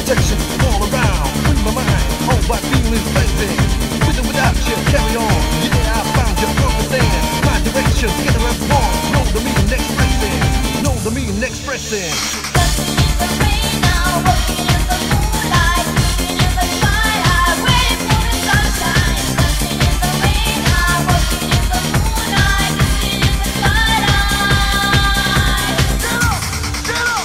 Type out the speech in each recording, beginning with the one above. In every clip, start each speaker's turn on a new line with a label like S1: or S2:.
S1: protection all around. Free my mind, all my feelings blending. With or without you, carry on. Yeah, I found you, understand. My direction, together as one. Know the meaning expressing. Know the meaning expressing.
S2: Dancing in the rain now, walking in the moonlight, sleeping in the twilight, waiting for the sunshine. Dancing in the rain now, walking in the moonlight, sleeping in the twilight. Get up, get up.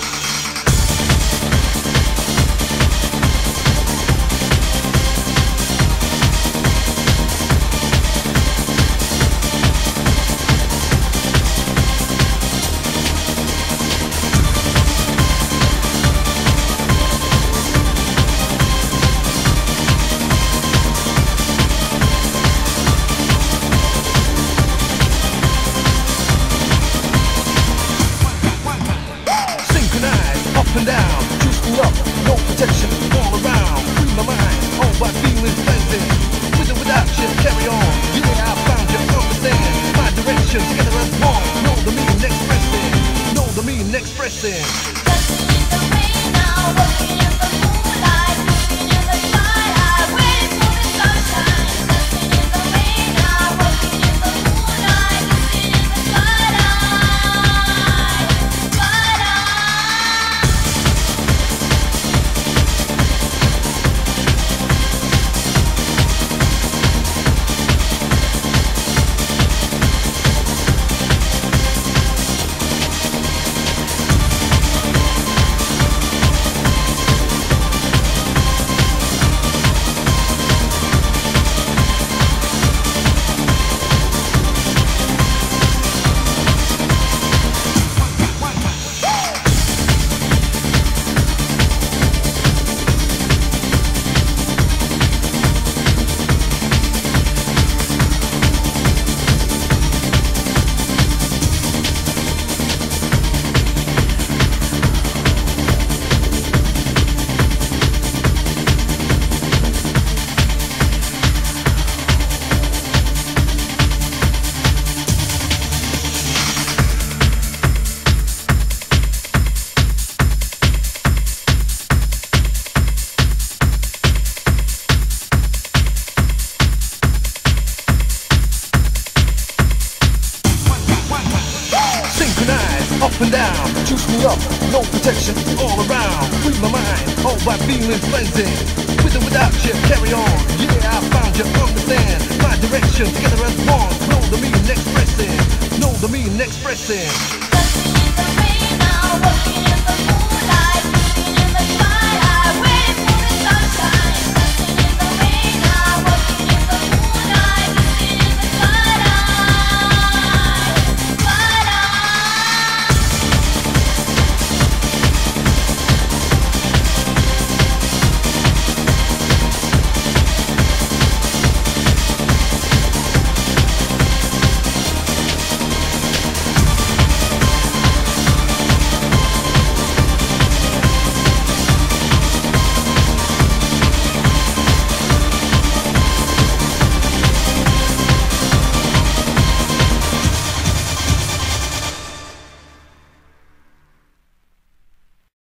S1: Up and down, juice me up, no protection all around. Free my mind, all my feelings blending. With or without you, carry on. Yeah, I found you, understand. My direction, together as one. Know the meaning expressing. Know the meaning expressing.
S2: Dancing in the rain now, walking in the moonlight, sleeping in the twilight, waiting for the sunshine. Dancing in the rain now, walking in the moonlight, sleeping in the twilight, twilight.
S1: Up and down, juice me up, no protection all around. Free my mind, all my feelings blending. With or without you, carry on. Yeah, I found you, understand. My direction, together as one. Know the meaning expressing. Know the meaning expressing.
S2: Dancing in the rain now, walking in